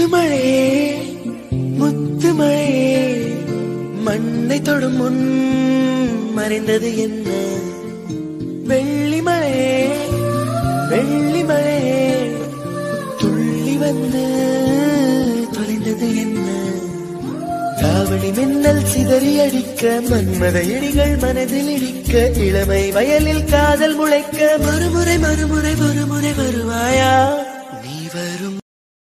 மழையே முத்து மழையே மண்ணை தொடும் முன் மறைந்தது என்ன வெள்ளி மழையே வெள்ளி மழையே துள்ளி வந்து தொலைந்தது என்ன தாவணி மின்னல் சிதறி அடிக்க மன்மத இடிகள் மனதில் இடிக்க இளமை வயலில் காதல் முளைக்க மறுமுறை மறுமுறை மறுமுறை வருவாயா நீ வரும்